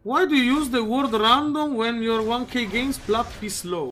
Why do you use the word random when your 1k games plat pisslow?